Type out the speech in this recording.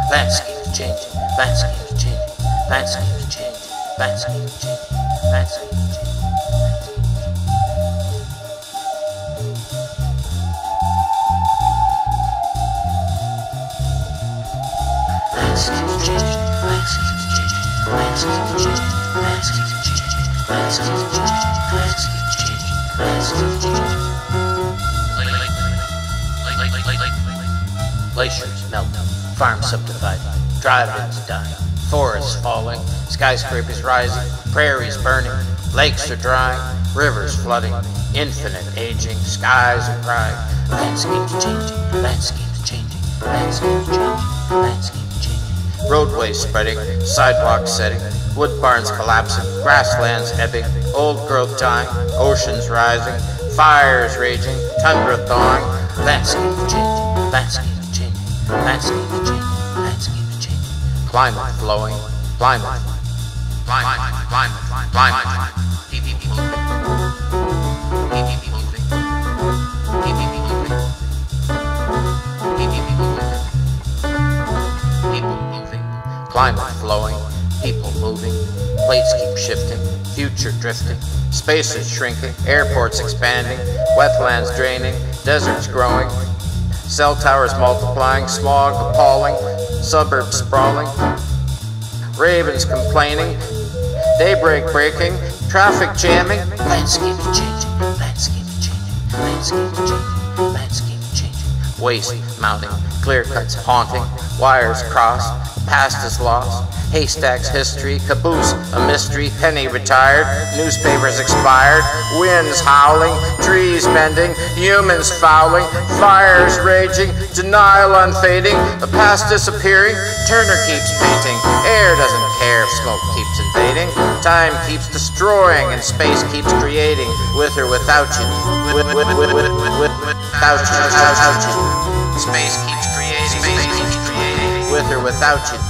Landscape is changing, landscape is changing, landscape is changing, landscape is changing, landscape is changing. Glaciers melt, farms subdivided, drive-ins dying, forests falling, skyscrapers rising, prairies burning, lakes are drying, rivers flooding, infinite aging, skies are crying. Landscape's changing, landscape's changing, landscape's changing, landscape's changing. Roadways spreading, sidewalks setting, wood barns collapsing, grasslands ebbing, old growth dying, oceans rising, fires raging, tundra thawing. Landscape's changing, landscape's changing, landscape's changing, landscape's changing. Climate flowing, climate, climate, climate, climate, people moving, people moving, people moving, people moving, people moving. Climate flowing, people moving, plates keep shifting, future drifting, space is shrinking, airports expanding, wetlands draining, deserts growing, cell towers multiplying, smog appalling, suburbs sprawling, ravens complaining, daybreak breaking, traffic jamming. Landscape is changing, landscape is changing, landscape is changing, landscape is changing. Waste mounting, clear cuts haunting, wires crossed, the past is lost. Haystacks history, caboose a mystery, penny retired, newspapers expired, winds howling, trees bending, humans fouling, fires raging, denial unfading, the past disappearing, Turner keeps painting, air doesn't care if smoke keeps invading, time keeps destroying and space keeps creating, with or without you, without you, space keeps creating, with or without you.